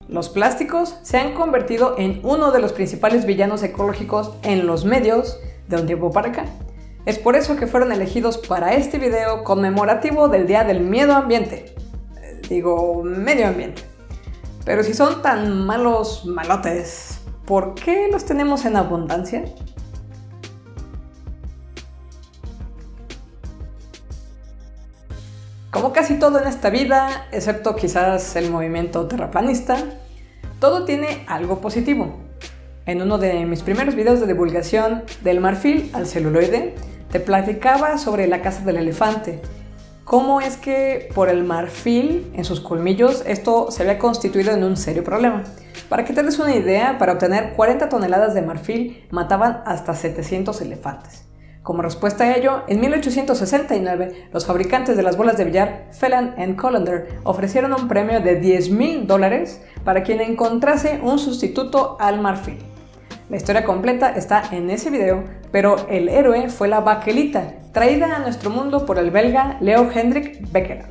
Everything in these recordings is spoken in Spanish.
Los plásticos se han convertido en uno de los principales villanos ecológicos en los medios de un tiempo para acá. Es por eso que fueron elegidos para este video conmemorativo del Día del Miedo Ambiente. Digo, medio ambiente. Pero si son tan malos malotes, ¿por qué los tenemos en abundancia? Como casi todo en esta vida, excepto quizás el movimiento terraplanista, todo tiene algo positivo. En uno de mis primeros videos de divulgación del marfil al celuloide, te platicaba sobre la caza del elefante. Cómo es que por el marfil en sus colmillos esto se había constituido en un serio problema. Para que te des una idea, para obtener 40 toneladas de marfil mataban hasta 700 elefantes. Como respuesta a ello, en 1869, los fabricantes de las bolas de billar Phelan & Colander ofrecieron un premio de $10,000 para quien encontrase un sustituto al marfil. La historia completa está en ese video, pero el héroe fue la baquelita, traída a nuestro mundo por el belga Leo Hendrik Becquerel.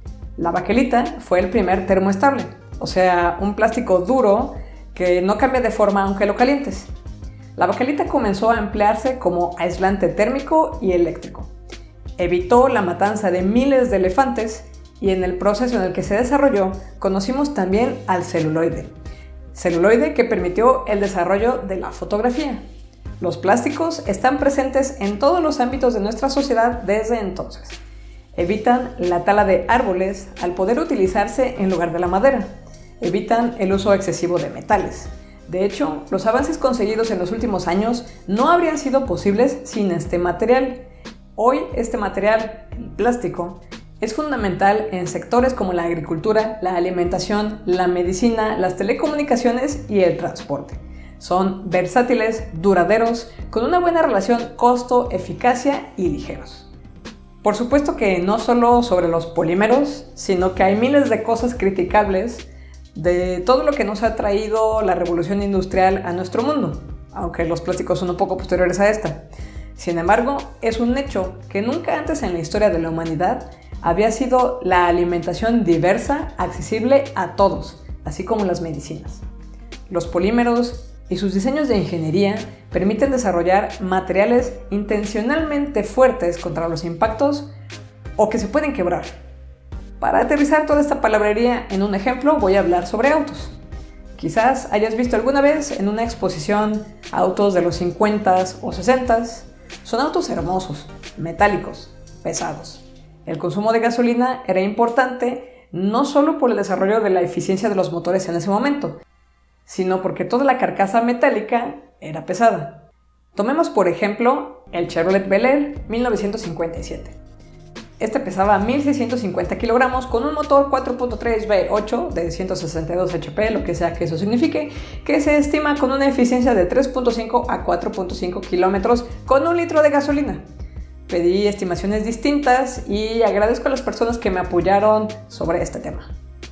La baquelita fue el primer termoestable, o sea, un plástico duro que no cambia de forma aunque lo calientes. La baquelita comenzó a emplearse como aislante térmico y eléctrico. Evitó la matanza de miles de elefantes y en el proceso en el que se desarrolló conocimos también al celuloide. Celuloide que permitió el desarrollo de la fotografía. Los plásticos están presentes en todos los ámbitos de nuestra sociedad desde entonces. Evitan la tala de árboles al poder utilizarse en lugar de la madera. Evitan el uso excesivo de metales. De hecho, los avances conseguidos en los últimos años no habrían sido posibles sin este material. Hoy este material, el plástico, es fundamental en sectores como la agricultura, la alimentación, la medicina, las telecomunicaciones y el transporte. Son versátiles, duraderos, con una buena relación costo-eficacia y ligeros. Por supuesto que no solo sobre los polímeros, sino que hay miles de cosas criticables de todo lo que nos ha traído la revolución industrial a nuestro mundo, aunque los plásticos son un poco posteriores a esta. Sin embargo, es un hecho que nunca antes en la historia de la humanidad había sido la alimentación diversa, accesible a todos, así como las medicinas. Los polímeros y sus diseños de ingeniería permiten desarrollar materiales intencionalmente fuertes contra los impactos o que se pueden quebrar. Para aterrizar toda esta palabrería en un ejemplo, voy a hablar sobre autos. Quizás hayas visto alguna vez en una exposición autos de los 50s o 60s. Son autos hermosos, metálicos, pesados. El consumo de gasolina era importante no solo por el desarrollo de la eficiencia de los motores en ese momento, sino porque toda la carcasa metálica era pesada. Tomemos por ejemplo el Chevrolet Bel Air 1957. Este pesaba 1.650 kilogramos con un motor 4.3 V8 de 162 HP, lo que sea que eso signifique, que se estima con una eficiencia de 3.5 a 4.5 kilómetros con 1 litro de gasolina. Pedí estimaciones distintas y agradezco a las personas que me apoyaron sobre este tema.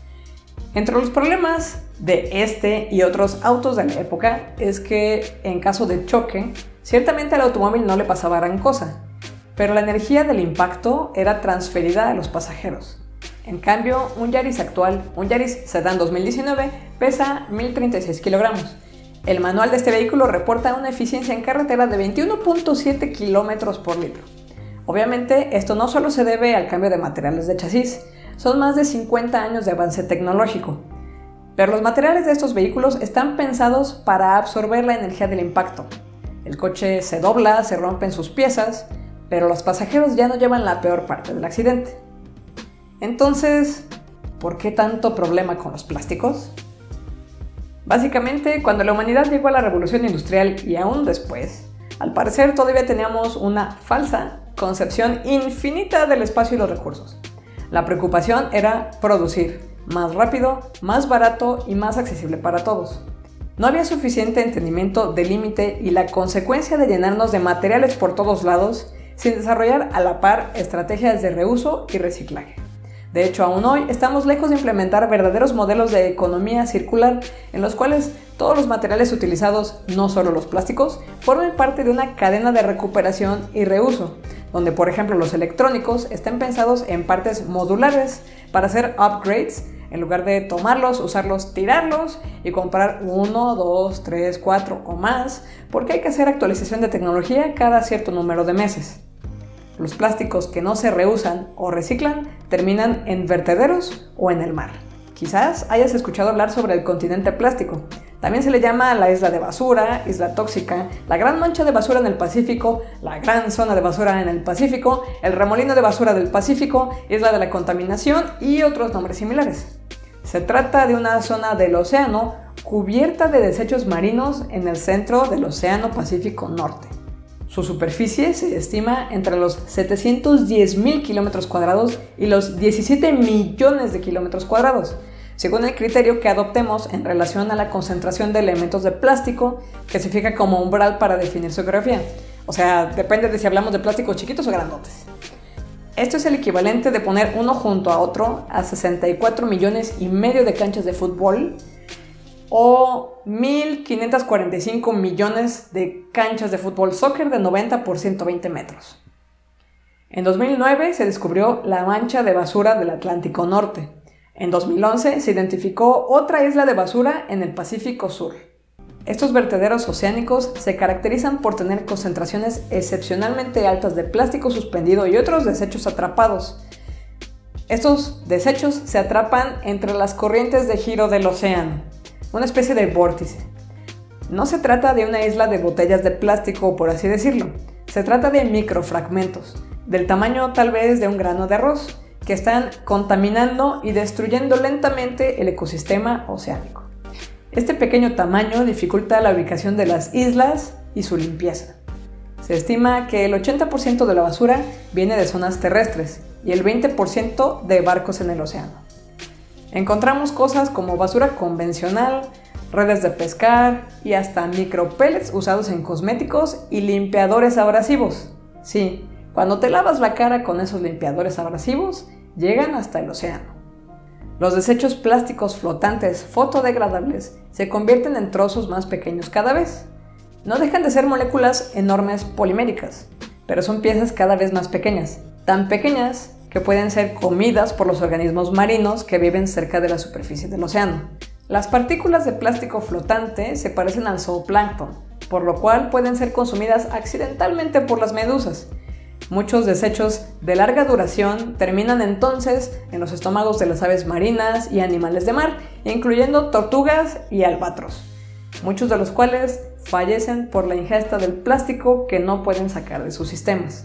Entre los problemas de este y otros autos de la época es que en caso de choque, ciertamente al automóvil no le pasaba gran cosa, pero la energía del impacto era transferida a los pasajeros. En cambio, un Yaris actual, un Yaris Sedan 2019, pesa 1.036 kilogramos. El manual de este vehículo reporta una eficiencia en carretera de 21.7 kilómetros por litro. Obviamente, esto no solo se debe al cambio de materiales de chasis, son más de 50 años de avance tecnológico. Pero los materiales de estos vehículos están pensados para absorber la energía del impacto. El coche se dobla, se rompen sus piezas, pero los pasajeros ya no llevan la peor parte del accidente. Entonces, ¿por qué tanto problema con los plásticos? Básicamente, cuando la humanidad llegó a la revolución industrial y aún después, al parecer todavía teníamos una falsa concepción infinita del espacio y los recursos. La preocupación era producir más rápido, más barato y más accesible para todos. No había suficiente entendimiento del límite y la consecuencia de llenarnos de materiales por todos lados sin desarrollar a la par estrategias de reuso y reciclaje. De hecho, aún hoy estamos lejos de implementar verdaderos modelos de economía circular en los cuales todos los materiales utilizados, no solo los plásticos, formen parte de una cadena de recuperación y reuso, donde por ejemplo los electrónicos estén pensados en partes modulares para hacer upgrades En lugar de tomarlos, usarlos, tirarlos y comprar 1, 2, 3, 4 o más, porque hay que hacer actualización de tecnología cada cierto número de meses. Los plásticos que no se reusan o reciclan terminan en vertederos o en el mar. Quizás hayas escuchado hablar sobre el continente plástico. También se le llama la isla de basura, isla tóxica, la gran mancha de basura en el Pacífico, la gran zona de basura en el Pacífico, el remolino de basura del Pacífico, isla de la contaminación y otros nombres similares. Se trata de una zona del océano cubierta de desechos marinos en el centro del Océano Pacífico Norte. Su superficie se estima entre los 710.000 kilómetros cuadrados y los 17 millones de kilómetros cuadrados, según el criterio que adoptemos en relación a la concentración de elementos de plástico que se fija como umbral para definir su geografía. O sea, depende de si hablamos de plásticos chiquitos o grandotes. Esto es el equivalente de poner uno junto a otro a 64 millones y medio de canchas de fútbol o 1.545 millones de canchas de fútbol soccer de 90 por 120 metros. En 2009 se descubrió la mancha de basura del Atlántico Norte. En 2011 se identificó otra isla de basura en el Pacífico Sur. Estos vertederos oceánicos se caracterizan por tener concentraciones excepcionalmente altas de plástico suspendido y otros desechos atrapados. Estos desechos se atrapan entre las corrientes de giro del océano, una especie de vórtice. No se trata de una isla de botellas de plástico, por así decirlo. Se trata de microfragmentos, del tamaño tal vez de un grano de arroz, que están contaminando y destruyendo lentamente el ecosistema oceánico. Este pequeño tamaño dificulta la ubicación de las islas y su limpieza. Se estima que el 80% de la basura viene de zonas terrestres y el 20% de barcos en el océano. Encontramos cosas como basura convencional, redes de pescar y hasta micropellets usados en cosméticos y limpiadores abrasivos. Sí, cuando te lavas la cara con esos limpiadores abrasivos, llegan hasta el océano. Los desechos plásticos flotantes fotodegradables se convierten en trozos más pequeños cada vez. No dejan de ser moléculas enormes poliméricas, pero son piezas cada vez más pequeñas, tan pequeñas que pueden ser comidas por los organismos marinos que viven cerca de la superficie del océano. Las partículas de plástico flotante se parecen al zooplancton, por lo cual pueden ser consumidas accidentalmente por las medusas. Muchos desechos de larga duración terminan entonces en los estómagos de las aves marinas y animales de mar, incluyendo tortugas y albatros, muchos de los cuales fallecen por la ingesta del plástico que no pueden sacar de sus sistemas.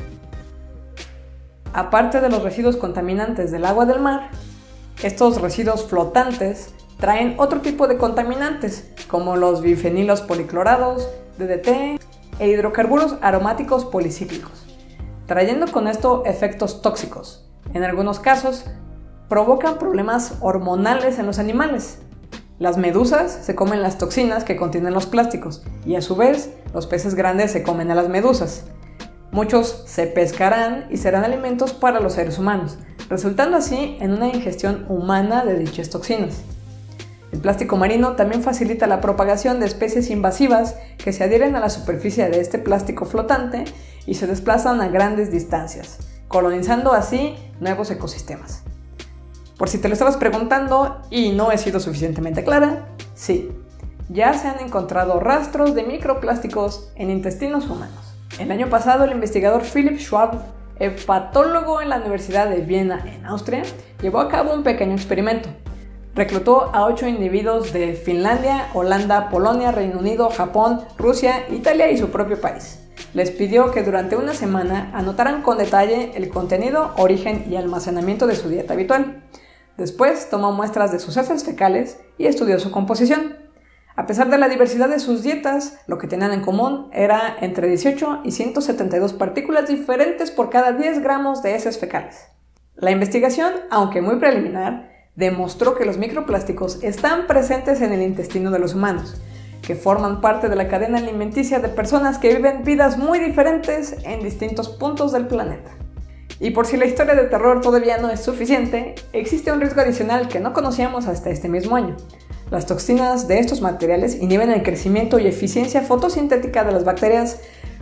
Aparte de los residuos contaminantes del agua del mar, estos residuos flotantes traen otro tipo de contaminantes, como los bifenilos policlorados, DDT e hidrocarburos aromáticos policíclicos, trayendo con esto efectos tóxicos. En algunos casos, provocan problemas hormonales en los animales. Las medusas se comen las toxinas que contienen los plásticos y a su vez los peces grandes se comen a las medusas. Muchos se pescarán y serán alimentos para los seres humanos, resultando así en una ingestión humana de dichas toxinas. El plástico marino también facilita la propagación de especies invasivas que se adhieren a la superficie de este plástico flotante y se desplazan a grandes distancias, colonizando así nuevos ecosistemas. Por si te lo estabas preguntando y no he sido suficientemente clara, sí, ya se han encontrado rastros de microplásticos en intestinos humanos. El año pasado, el investigador Philipp Schwab, hepatólogo en la Universidad de Viena en Austria, llevó a cabo un pequeño experimento. Reclutó a 8 individuos de Finlandia, Holanda, Polonia, Reino Unido, Japón, Rusia, Italia y su propio país. Les pidió que durante una semana anotaran con detalle el contenido, origen y almacenamiento de su dieta habitual. Después tomó muestras de sus heces fecales y estudió su composición. A pesar de la diversidad de sus dietas, lo que tenían en común era entre 18 y 172 partículas diferentes por cada 10 gramos de heces fecales. La investigación, aunque muy preliminar, demostró que los microplásticos están presentes en el intestino de los humanos, que forman parte de la cadena alimenticia de personas que viven vidas muy diferentes en distintos puntos del planeta. Y por si la historia de terror todavía no es suficiente, existe un riesgo adicional que no conocíamos hasta este mismo año. Las toxinas de estos materiales inhiben el crecimiento y eficiencia fotosintética de las bacterias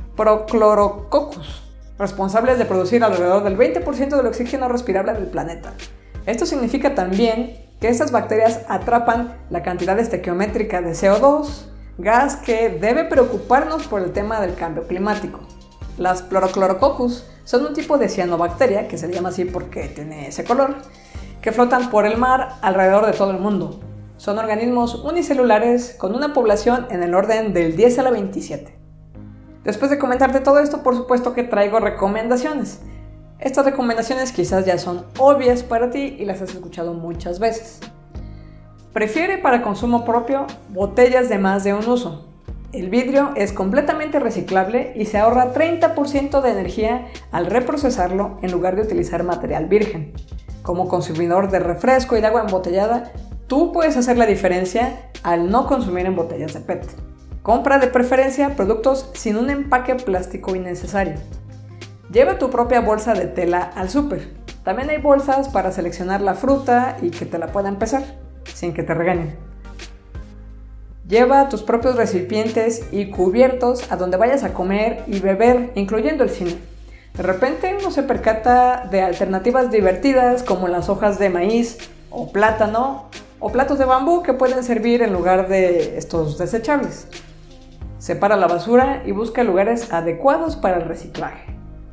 Prochlorococcus, responsables de producir alrededor del 20% del oxígeno respirable del planeta. Esto significa también que estas bacterias atrapan la cantidad estequiométrica de CO2, gas que debe preocuparnos por el tema del cambio climático. Las Chlorochlorococcus son un tipo de cianobacteria, que se le llama así porque tiene ese color, que flotan por el mar alrededor de todo el mundo. Son organismos unicelulares con una población en el orden del 10 a la 27. Después de comentarte todo esto, por supuesto que traigo recomendaciones. Estas recomendaciones quizás ya son obvias para ti y las has escuchado muchas veces. Prefiere para consumo propio botellas de más de un uso. El vidrio es completamente reciclable y se ahorra 30% de energía al reprocesarlo en lugar de utilizar material virgen. Como consumidor de refresco y de agua embotellada, tú puedes hacer la diferencia al no consumir en botellas de PET. Compra de preferencia productos sin un empaque plástico innecesario. Lleva tu propia bolsa de tela al súper. También hay bolsas para seleccionar la fruta y que te la puedan pesar, sin que te regañen. Lleva tus propios recipientes y cubiertos a donde vayas a comer y beber, incluyendo el cine. De repente uno se percata de alternativas divertidas como las hojas de maíz o plátano o platos de bambú que pueden servir en lugar de estos desechables. Separa la basura y busca lugares adecuados para el reciclaje.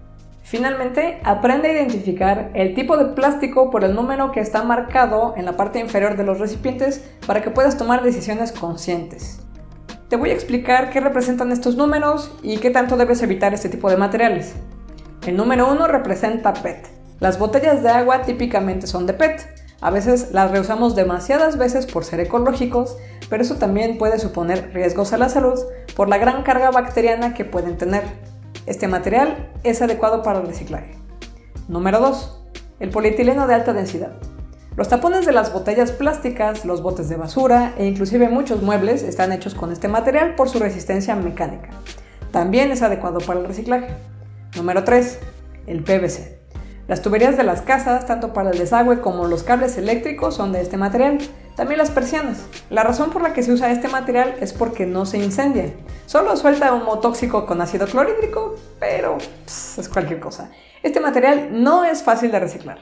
Finalmente, aprende a identificar el tipo de plástico por el número que está marcado en la parte inferior de los recipientes para que puedas tomar decisiones conscientes. Te voy a explicar qué representan estos números y qué tanto debes evitar este tipo de materiales. El número 1 representa PET. Las botellas de agua típicamente son de PET. A veces las reusamos demasiadas veces por ser ecológicos, pero eso también puede suponer riesgos a la salud por la gran carga bacteriana que pueden tener. Este material es adecuado para el reciclaje. Número 2. El polietileno de alta densidad. Los tapones de las botellas plásticas, los botes de basura e inclusive muchos muebles están hechos con este material por su resistencia mecánica. También es adecuado para el reciclaje. Número 3. El PVC. Las tuberías de las casas, tanto para el desagüe como los cables eléctricos, son de este material. También las persianas. La razón por la que se usa este material es porque no se incendia. Solo suelta humo tóxico con ácido clorhídrico, pero es cualquier cosa. Este material no es fácil de reciclar.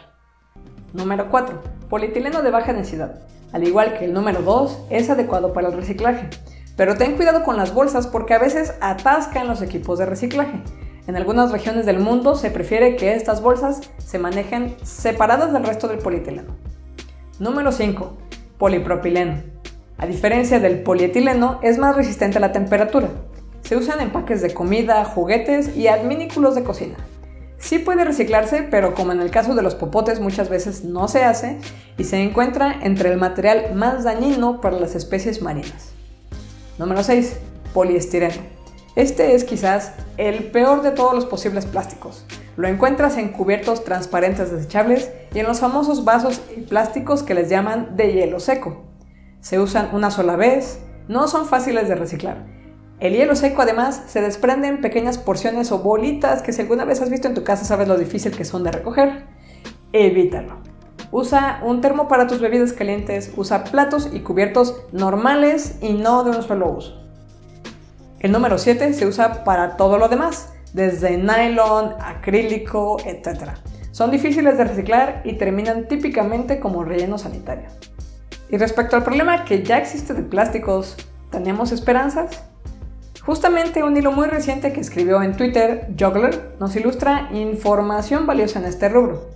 Número 4. Polietileno de baja densidad. Al igual que el número 2, es adecuado para el reciclaje. Pero ten cuidado con las bolsas porque a veces atascan los equipos de reciclaje. En algunas regiones del mundo se prefiere que estas bolsas se manejen separadas del resto del polietileno. Número 5. Polipropileno. A diferencia del polietileno, es más resistente a la temperatura. Se usan en empaques de comida, juguetes y adminículos de cocina. Sí puede reciclarse, pero como en el caso de los popotes muchas veces no se hace y se encuentra entre el material más dañino para las especies marinas. Número 6. Poliestireno. Este es quizás el peor de todos los posibles plásticos. Lo encuentras en cubiertos transparentes desechables y en los famosos vasos y plásticos que les llaman de hielo seco. Se usan una sola vez, no son fáciles de reciclar. El hielo seco además se desprende en pequeñas porciones o bolitas que si alguna vez has visto en tu casa sabes lo difícil que son de recoger. Evítalo. Usa un termo para tus bebidas calientes, usa platos y cubiertos normales y no de un solo uso. El número 7 se usa para todo lo demás, desde nylon, acrílico, etc. Son difíciles de reciclar y terminan típicamente como relleno sanitario. Y respecto al problema que ya existe de plásticos, ¿tenemos esperanzas? Justamente un hilo muy reciente que escribió en Twitter, Juggler, nos ilustra información valiosa en este rubro.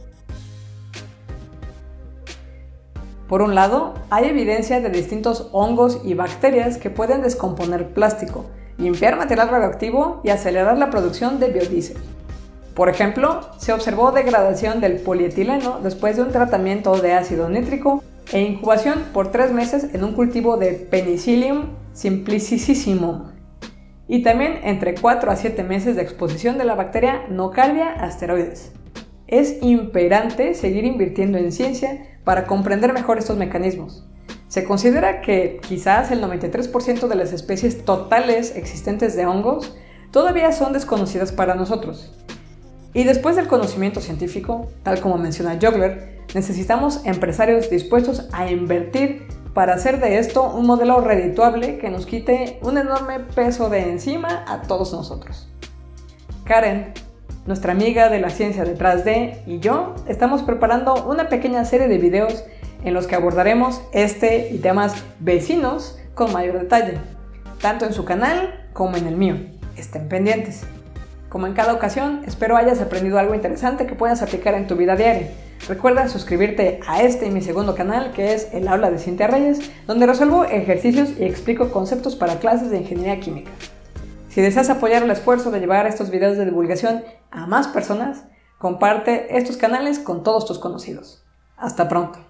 Por un lado, hay evidencia de distintos hongos y bacterias que pueden descomponer plástico, limpiar material radioactivo y acelerar la producción de biodiesel. Por ejemplo, se observó degradación del polietileno después de un tratamiento de ácido nítrico e incubación por 3 meses en un cultivo de Penicillium simplicissimum. Y también entre 4 a 7 meses de exposición de la bacteria Nocardia asteroides. Es imperante seguir invirtiendo en ciencia para comprender mejor estos mecanismos. Se considera que quizás el 93% de las especies totales existentes de hongos todavía son desconocidas para nosotros. Y después del conocimiento científico, tal como menciona Juggler, necesitamos empresarios dispuestos a invertir para hacer de esto un modelo redituable que nos quite un enorme peso de encima a todos nosotros. Karen, nuestra amiga de la ciencia detrás de, y yo estamos preparando una pequeña serie de videos en los que abordaremos este y temas vecinos con mayor detalle, tanto en su canal como en el mío. Estén pendientes. Como en cada ocasión, espero hayas aprendido algo interesante que puedas aplicar en tu vida diaria. Recuerda suscribirte a este y mi segundo canal, que es El Aula de Cintia Reyes, donde resuelvo ejercicios y explico conceptos para clases de ingeniería química. Si deseas apoyar el esfuerzo de llevar estos videos de divulgación a más personas, comparte estos canales con todos tus conocidos. Hasta pronto.